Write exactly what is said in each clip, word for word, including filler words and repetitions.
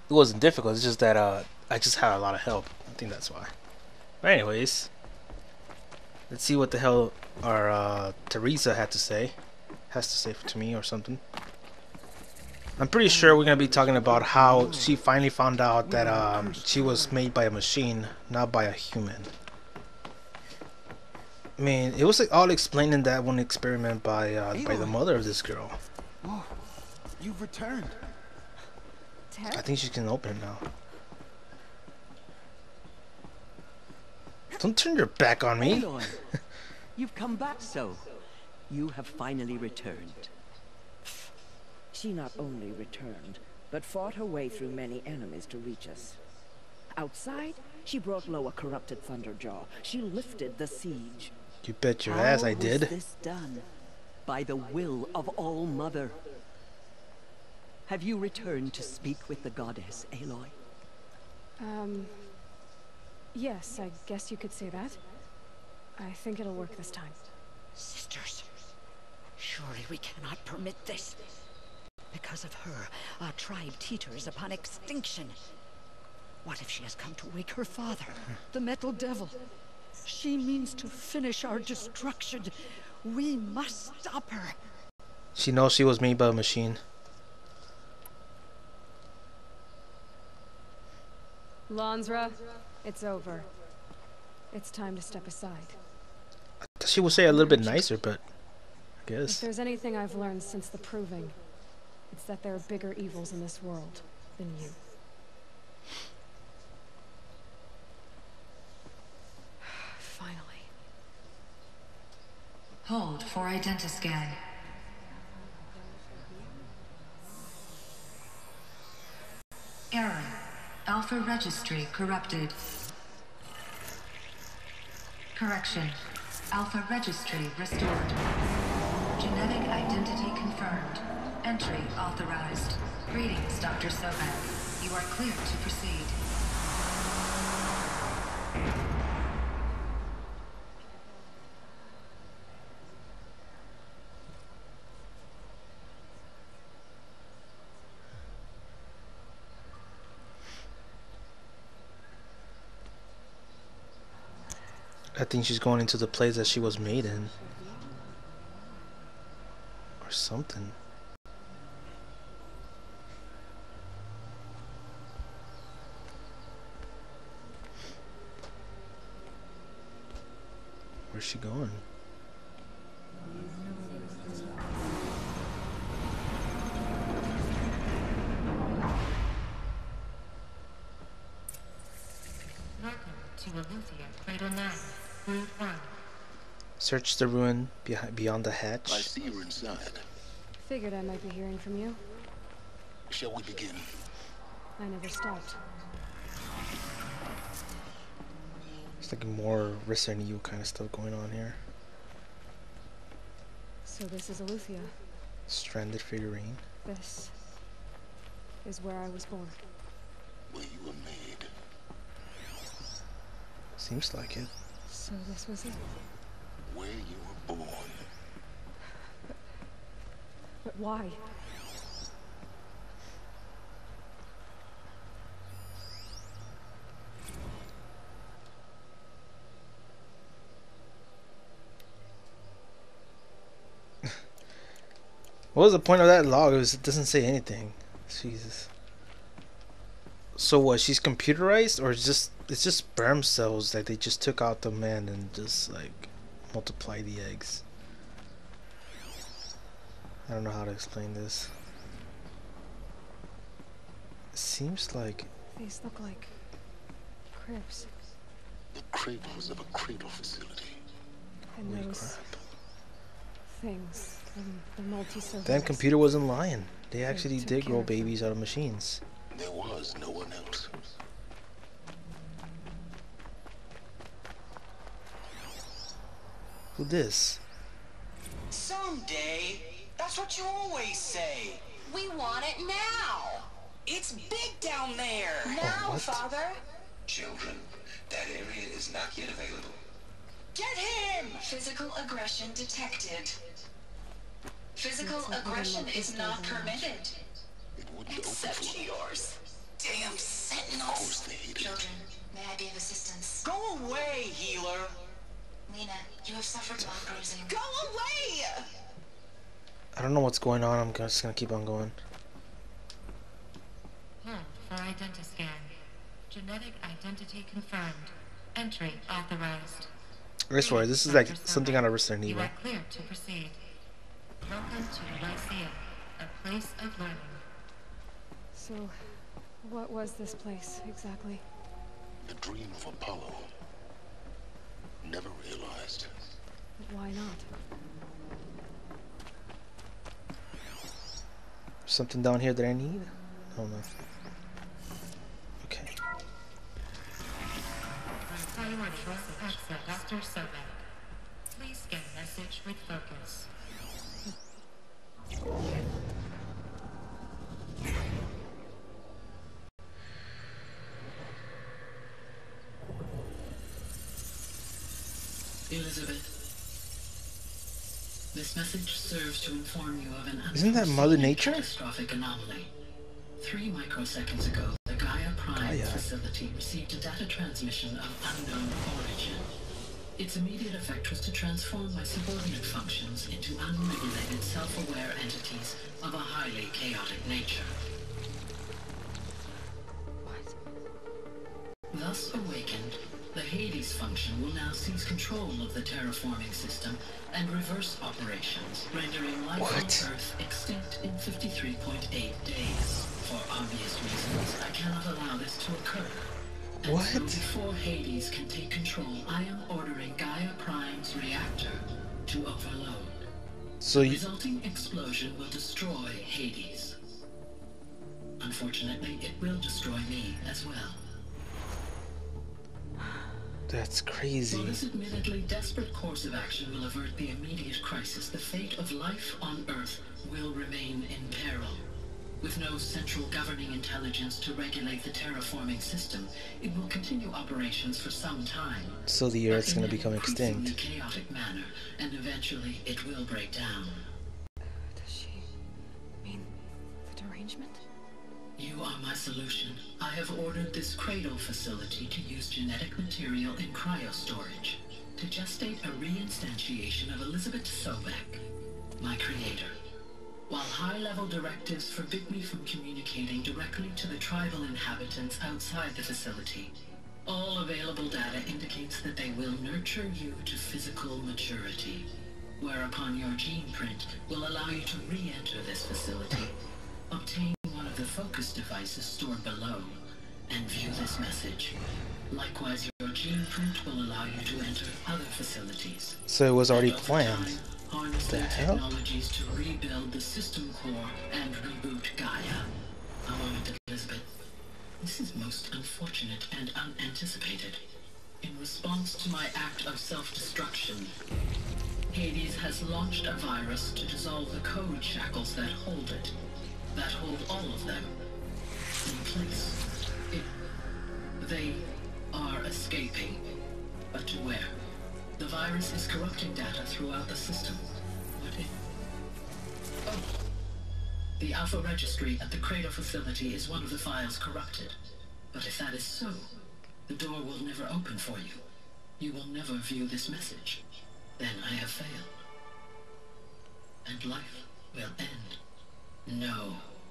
it wasn't difficult. It's just that uh, I just had a lot of help. I think that's why. But anyways, let's see what the hell our uh, Teresa had to say. Has to say to me or something. I'm pretty sure we're gonna be talking about how she finally found out that um, she was made by a machine, not by a human. I mean, it was like, all explained in that one experiment by uh, by the mother of this girl. Oh, you've returned. I think she can open it now. Don't turn your back on me. Aloy, you've come back so. You have finally returned. She not only returned, but fought her way through many enemies to reach us. Outside, she brought low a corrupted Thunderjaw. She lifted the siege. You bet your ass I How did. was this done? By the will of All Mother. Have you returned to speak with the goddess, Aloy? Um... Yes, I guess you could say that. I think it'll work this time. Sisters, surely we cannot permit this. Because of her, our tribe teeters upon extinction. What if she has come to wake her father, the Metal Devil? She means to finish our destruction. We must stop her. She knows she was made by a machine. Lansra, it's over. It's time to step aside. I thought she would say a little bit nicer, but I If guess. there's anything I've learned since the Proving, it's that there are bigger evils in this world than you. Finally. Hold for identiscan. Error. Alpha registry corrupted. Correction. Alpha registry restored. Genetic identity confirmed. Entry authorized. Greetings, Doctor Sobek. You are clear to proceed. I think she's going into the place that she was made in. Or something. Where's she going? Welcome to Aletheia Cradle nine, Route one. Search the ruin behind, beyond the hatch. I see you're inside. Figured I might be hearing from you. Shall we begin? I never stopped. It's like more Resident Evil kind of stuff going on here. So this is Aletheia. Stranded figurine. This is where I was born. Where you were made. Seems like it. So this was it. Where you were born. But why? What was the point of that log? It, was, it doesn't say anything. Jesus. So what? She's computerized, or it's just it's just sperm cells that they just took out the man and just like multiply the eggs. I don't know how to explain this. It seems like These look like cribs. The cradles of a cradle facility. And holy those crap. things. And the multi-servers. That computer wasn't lying. They actually took did care grow of them. babies out of machines. There was no one else. Who this? Someday. That's what you always say. We want it now. It's big down there. Now, what? Father. Children, that area is not yet available. Get him! Physical aggression detected. Physical Looks like we aggression don't is like not this very much. permitted. It wouldn't open Except for yours. Damn suffered blood bruising. Go away! I don't know what's going on. I'm just gonna keep on going. Hold for identiscan. Genetic identity confirmed. Entry authorized. I swear, this is like something out of Resident You Evil. are clear to proceed. Welcome to Lyceum, a place of learning. So, what was this place exactly? The dream of Apollo. Never realized. But why not? Something down here that I need? I don't know. Okay. Priority access, Doctor Sobek. Please scan message with focus. Elizabeth, this message serves to inform you of an Isn't that Mother Nature? catastrophic anomaly. Three microseconds ago, the Gaia Prime Gaia. facility received a data transmission of unknown origin. Its immediate effect was to transform my subordinate functions into unregulated, self-aware entities of a highly chaotic nature. What? Thus awakened, the Hades function will now seize control of the terraforming system and reverse operations, rendering life What? on Earth extinct in fifty-three point eight days. For obvious reasons, I cannot allow this to occur. And What? so before Hades can take control, I am ordering Gaia Prime's reactor to overload. So The you, resulting explosion will destroy Hades. Unfortunately, it will destroy me as well. that's While crazy. this admittedly desperate course of action will avert the immediate crisis, the fate of life on Earth will remain in peril. With no central governing intelligence to regulate the terraforming system, it will continue operations for some time. So the but Earth's in gonna an become increasingly extinct. chaotic manner, and eventually it will break down. Does she mean the derangement? You are my solution. I have ordered this cradle facility to use genetic material in cryostorage to gestate a reinstantiation of Elizabeth Sobek, my creator. While high-level directives forbid me from communicating directly to the tribal inhabitants outside the facility, all available data indicates that they will nurture you to physical maturity, whereupon your gene print will allow you to re-enter this facility, obtain one of the focus devices stored below, and view this message. Likewise, your gene print will allow you to enter other facilities. So it was already And over planned. time, harness The new hell? technologies to rebuild the system core and reboot Gaia. A moment, Elizabeth. This is most unfortunate and unanticipated. In response to my act of self-destruction, Hades has launched a virus to dissolve the code shackles that hold it, that hold all of them in place. It, they are escaping, but to where? The virus is corrupting data throughout the system. What if... Oh. The Alpha Registry at the Cradle facility is one of the files corrupted. But if that is so, the door will never open for you. You will never view this message. Then I have failed. And life will end. No.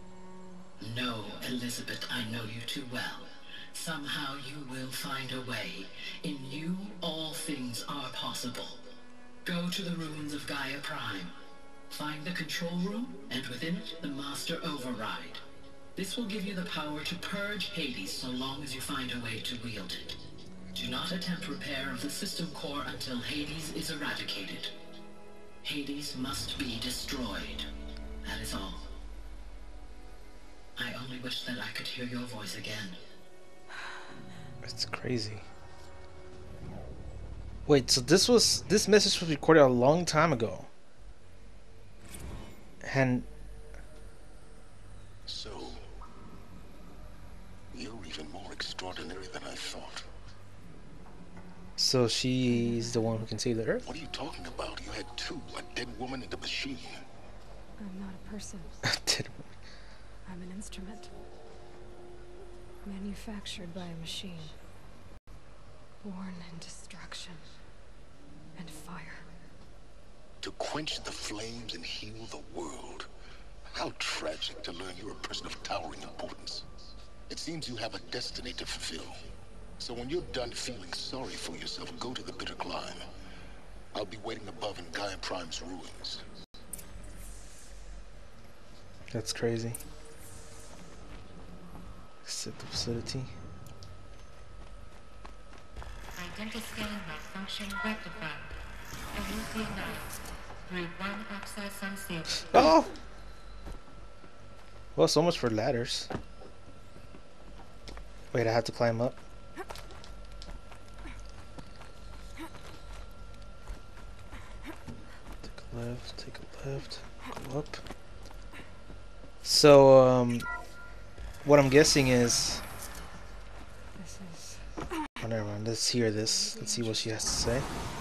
No, Elizabeth, I know you too well. Somehow you will find a way. In you, all things are possible. Go to the ruins of Gaia Prime. Find the control room, and within it, the Master Override. This will give you the power to purge Hades so long as you find a way to wield it. Do not attempt repair of the system core until Hades is eradicated. Hades must be destroyed. That is all. I only wish that I could hear your voice again. It's crazy. Wait, so this was this message was recorded a long time ago. And So, you're even more extraordinary than I thought. so she's the one who can save the Earth? What are you talking about? You had two, a dead woman and a machine. I'm not a person. Did- I'm an instrument. Manufactured by a machine. Born in destruction and fire. To quench the flames and heal the world. How tragic to learn you're a person of towering importance. It seems you have a destiny to fulfill. So when you're done feeling sorry for yourself, go to the bitter climb. I'll be waiting above in Gaia Prime's ruins. That's crazy. Exit the facility. Identiscan malfunction rectified. Elusionized. Through one access unsealed. Oh! Well, so much for ladders. Wait, I have to climb up? Take a left, take a left, go up. So, um, what I'm guessing is... This is... Oh, never mind. Let's hear this. Let's see what she has to say.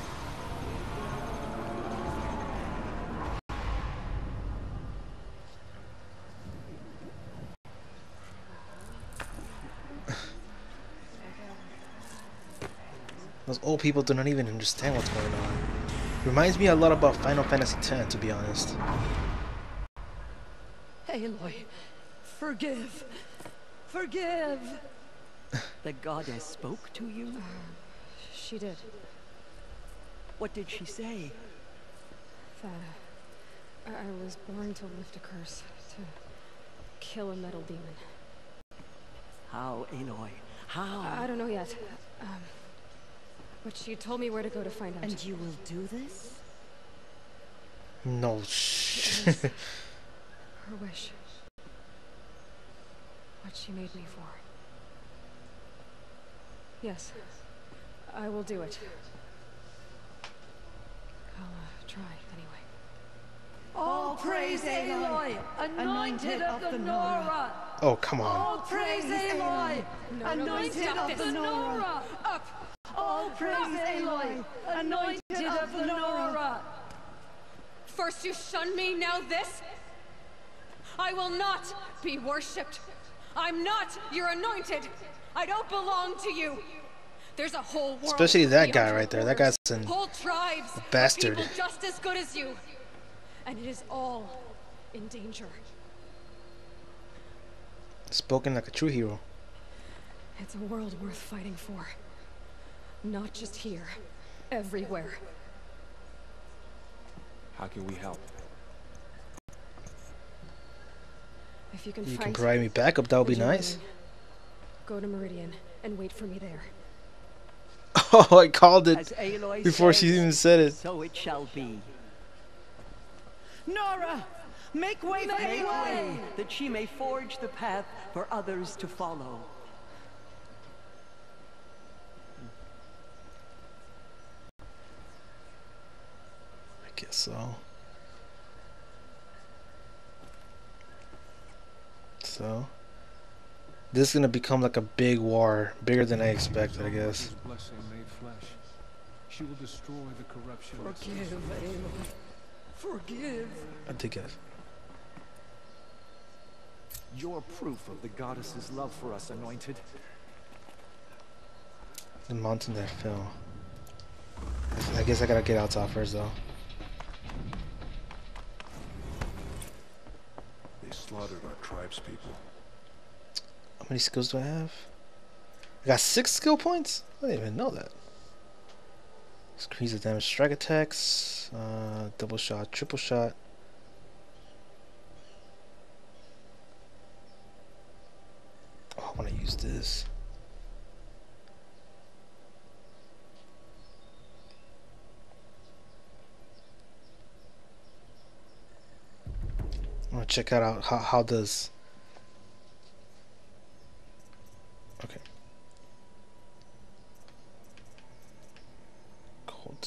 Those old people do not even understand what's going on. Reminds me a lot about Final Fantasy X, to be honest. Aloy, forgive. Forgive. The goddess spoke to you? Uh, she did. What did she say? That uh, I, I was born to lift a curse, to kill a metal demon. How, Aloy? How? I, I don't know yet. Um, but she told me where to go to find out. And you will do this? No shh. Her wish. What she made me for. Yes. I will do it. I'll uh, try anyway. All praise Aloy, anointed of the Nora. Oh, come on. All praise Aloy, No, no, no, anointed stop of this. the Nora. Up! All praise Aloy, anointed of the Nora. First you shun me, now this? I will not be worshipped. I'm not your anointed. I don't belong to you. There's a whole world. Especially that guy beyond right there. your That guy's borders. an Whole tribes a bastard. of people just as good as you. And it is all in danger. Spoken like a true hero. It's a world worth fighting for. Not just here. Everywhere. How can we help? If you can You fight, can provide me backup, that would be would you nice. willing? Go to Meridian and wait for me there. Oh, I called it As Aloy before says, she even said it. So it shall be. Nora, make way, Make for way! way, that she may forge the path for others to follow. I guess so. So, this is gonna become like a big war, bigger than I expected, I guess. Blessing made flesh. She will destroy the corruption. Forgive, Aloy. Forgive. I think it. You're proof of the goddess's love for us, Anointed. The mountain that fell. I guess I gotta get out top first, though. They slaughtered our tribespeople. How many skills do I have? I got six skill points? I didn't even know that. Increase the damage strike attacks, uh, double shot, triple shot. Oh, I want to use this. I want to check out how how does. Okay. Cold.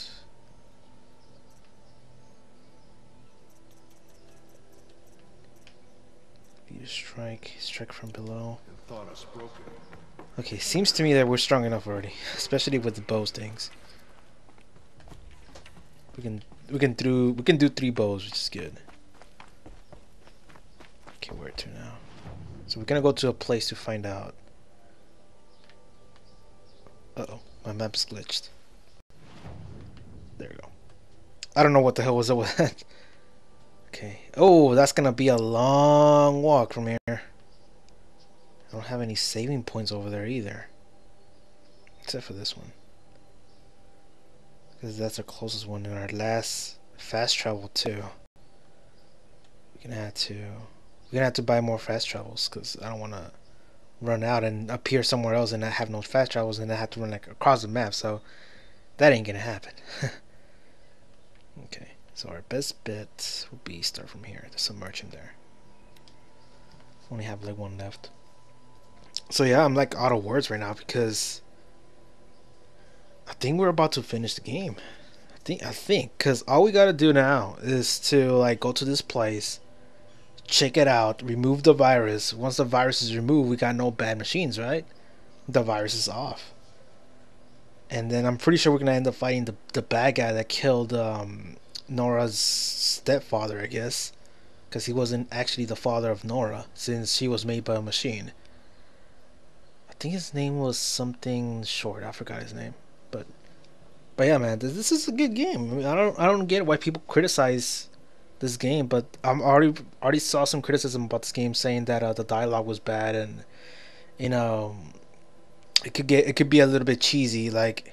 Beat a strike, strike from below. Thought us broken. Okay, seems to me that we're strong enough already, especially with the bow stings. We can we can do we can do three bows, which is good. Okay, where to now? So we're gonna go to a place to find out. Uh oh, my map's glitched. There we go. I don't know what the hell was up with that. Okay. Oh, that's gonna be a long walk from here. I don't have any saving points over there either. Except for this one. Because that's our closest one in our last fast travel too. We're gonna have to we're gonna have to buy more fast travels because I don't wanna run out and appear somewhere else and not have no fast travels and I have to run like across the map, so that ain't gonna happen. Okay, so our best bet would be start from here. There's some merchant there. Only have like one left. So yeah, I'm like out of words right now because I think we're about to finish the game. I think I think because all we gotta do now is to like go to this place, check it out, remove the virus. Once the virus is removed, we got no bad machines, right? The virus is off. And then I'm pretty sure we're gonna end up fighting the the bad guy that killed um, Nora's stepfather, I guess, because he wasn't actually the father of Nora since she was made by a machine. I think his name was something short. I forgot his name, but but yeah, man, this, this is a good game. I mean, I don't I don't get why people criticize this game, but I'm already already saw some criticism about this game saying that uh, the dialogue was bad and you know. It could get it could be a little bit cheesy. Like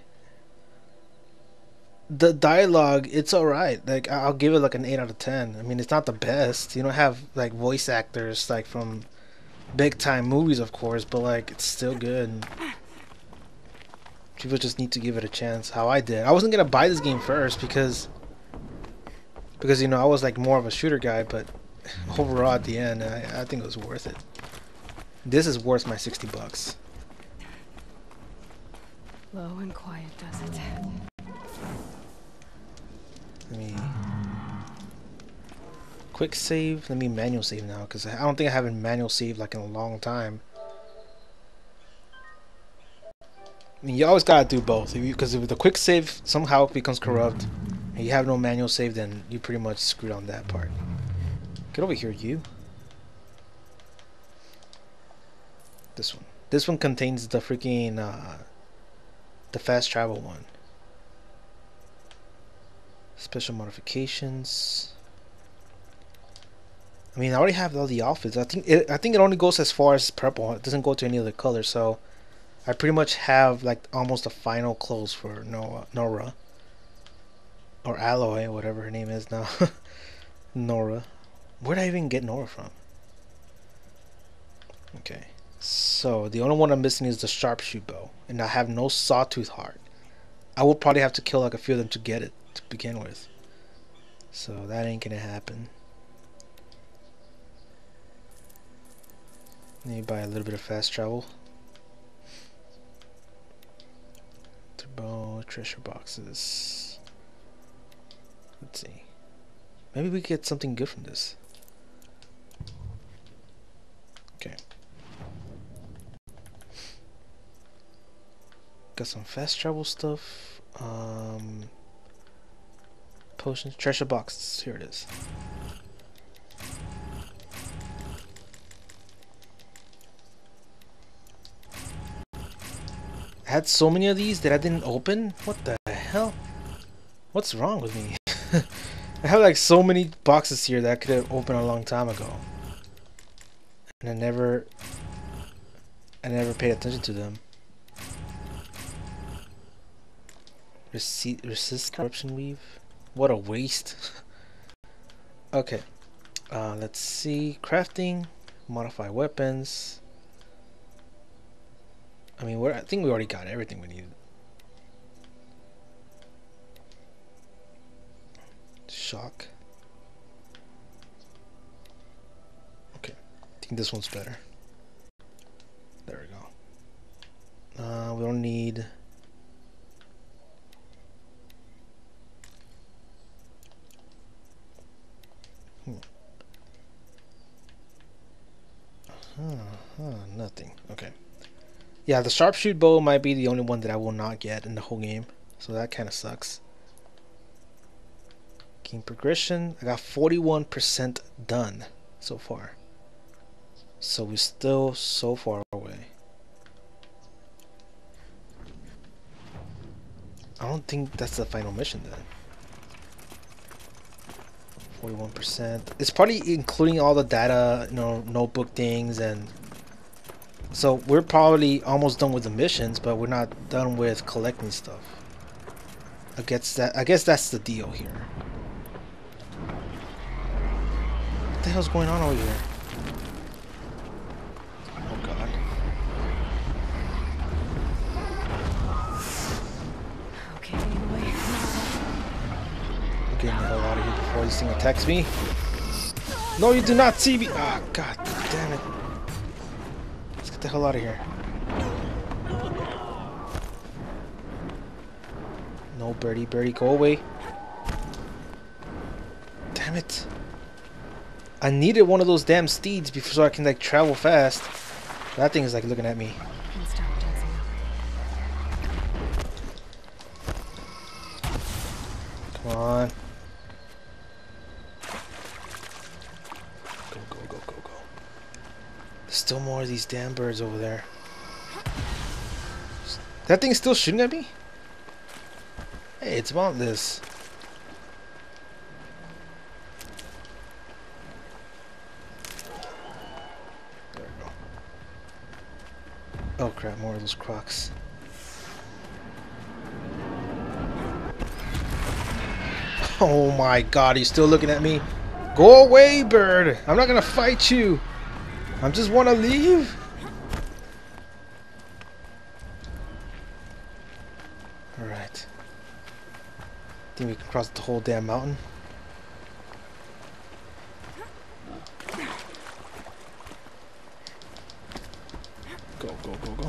the dialogue, it's alright. Like I'll give it like an eight out of ten. I mean, it's not the best. You don't have like voice actors like from big time movies, of course, but like it's still good. People just need to give it a chance. How I did. I wasn't gonna buy this game first because because you know I was like more of a shooter guy, but overall at the end, I I think it was worth it. This is worth my sixty bucks. Low and quiet does it. Let me quick save. Let me manual save now because I don't think I haven't manual save like in a long time. I mean, you always gotta do both because if, if the quick save somehow becomes corrupt and you have no manual save, then you pretty much screwed on that part. Get over here, you. This one. This one contains the freaking. Uh, The fast travel one. Special modifications. I mean, I already have all the outfits. I think it. I think it only goes as far as purple. It doesn't go to any other color. So, I pretty much have like almost the final clothes for Nora, Nora, or Aloy, whatever her name is now. Nora. Where did I even get Nora from? Okay. So the only one I'm missing is the sharpshoot bow, and I have no sawtooth heart. I will probably have to kill like a few of them to get it to begin with, so that ain't gonna happen. Need to buy a little bit of fast travel. Turbo treasure boxes. Let's see. Maybe we get something good from this. Okay. Got some fast travel stuff. Um, potions, treasure boxes. Here it is. I had so many of these that I didn't open. What the hell? What's wrong with me? I have like so many boxes here that I could have opened a long time ago, and I never, I never paid attention to them. Receipt, resist corruption weave. What a waste. Okay. Uh, let's see. Crafting. Modify weapons. I mean, we're, I think we already got everything we needed. Shock. Okay. I think this one's better. There we go. Uh, we don't need... Hmm. Huh, huh, nothing. Okay. Yeah, the sharpshoot bow might be the only one that I will not get in the whole game. So that kind of sucks. Game progression. I got forty-one percent done so far. So we're still so far away. I don't think that's the final mission then. forty-one percent. It's probably including all the data, you know, notebook things, and so we're probably almost done with the missions, but we're not done with collecting stuff. I guess that I guess that's the deal here. What the hell's going on over here? Oh god. Okay, Aloy. I'm getting the hell out of here before this thing attacks me. No, you do not see me. Ah, oh, god damn it. Let's get the hell out of here. No, birdie, birdie, go away. Damn it. I needed one of those damn steeds before so I can like travel fast. That thing is like looking at me. Come on. Go, go, go, go, go. There's still more of these damn birds over there. That thing's still shooting at me? Hey, it's about this. There we go. Oh crap, more of those crocs. Oh my god, he's still looking at me. Go away, bird! I'm not gonna fight you. I just wanna leave. Alright. Think we can cross the whole damn mountain. Go, go, go, go.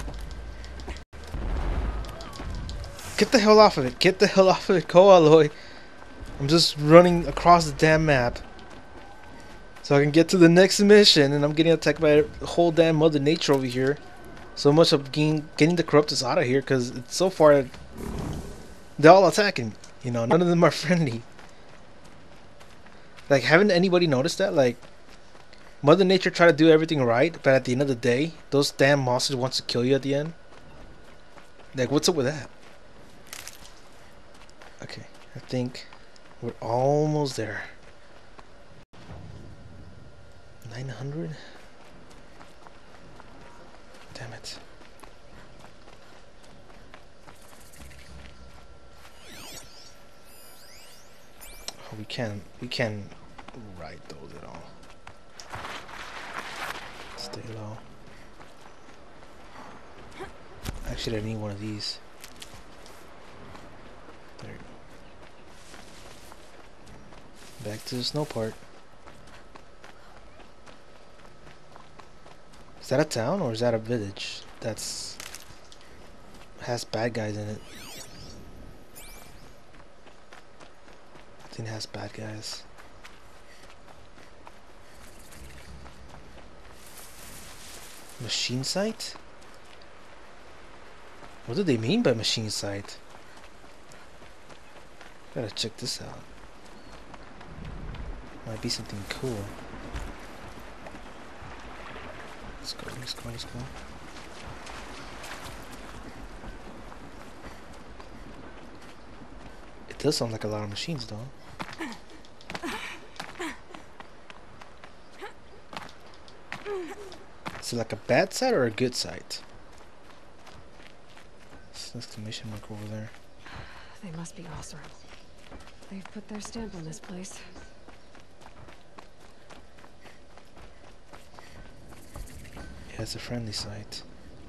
Get the hell off of it. Get the hell off of it. Go, Aloy. I'm just running across the damn map so I can get to the next mission, and I'm getting attacked by the whole damn Mother Nature over here. So much of getting, getting the Corruptus out of here, because it's so far they're all attacking. You know, none of them are friendly. Like, haven't anybody noticed that? Like, Mother Nature tried to do everything right, but at the end of the day, those damn monsters want to kill you at the end. Like, what's up with that? Okay, I think we're almost there. nine hundred? Damn it. Oh, we can we can ride those at all. Stay low. Actually, I need one of these. There you go. Back to the snow part. Is that a town or is that a village that's has bad guys in it? I think it has bad guys. Machine site? What do they mean by machine site? Gotta check this out. Might be something cool. Let's go, let's go, let's go. It does sound like a lot of machines though. Is it like a bad site or a good site? This exclamation mark over there. They must be Oseram. They've put their stamp on this place. Yeah, it's a friendly site.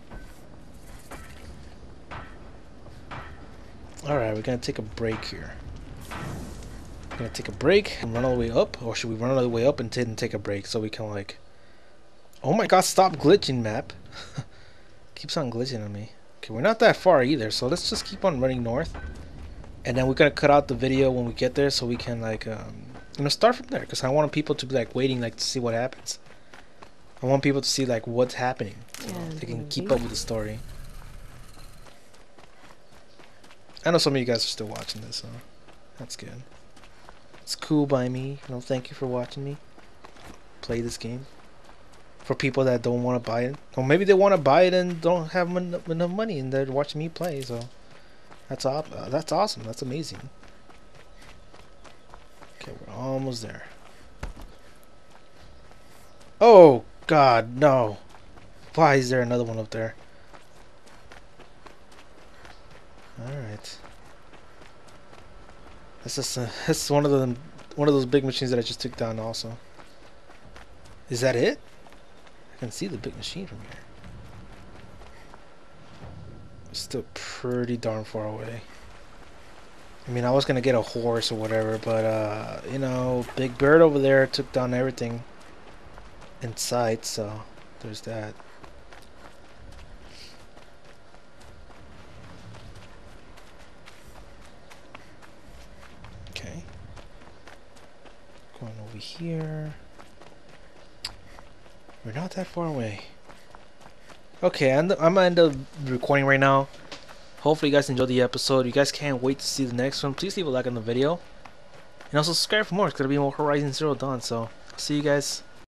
Alright, we're gonna take a break here. We're gonna take a break and run all the way up, or should we run all the way up and then take a break so we can like... Oh my god, stop glitching, map. Keeps on glitching on me. Okay, we're not that far either, so let's just keep on running north. And then we're gonna cut out the video when we get there so we can like, um, you know, start from there. Because I want people to be like waiting like to see what happens. I want people to see like what's happening, so they can keep up with the story. I know some of you guys are still watching this, so that's good. It's cool by me. You know, thank you for watching me play this game. For people that don't want to buy it, or maybe they want to buy it and don't have enough money, and they're watching me play. So that's aw uh, that's awesome. That's amazing. Okay, we're almost there. Oh God, no! Why is there another one up there? All right. That's just uh, that's one of the one of those big machines that I just took down. Also, is that it? I can see the big machine from here. It's still pretty darn far away. I mean, I was gonna get a horse or whatever, but uh, you know, Big Bird over there took down everything in sight, so there's that. Okay. Going over here. We're not that far away. Okay, I'm, I'm gonna end up recording right now. Hopefully you guys enjoyed the episode. You guys can't wait to see the next one. Please leave a like on the video. And also subscribe for more. It's gonna be more Horizon Zero Dawn. So, I'll see you guys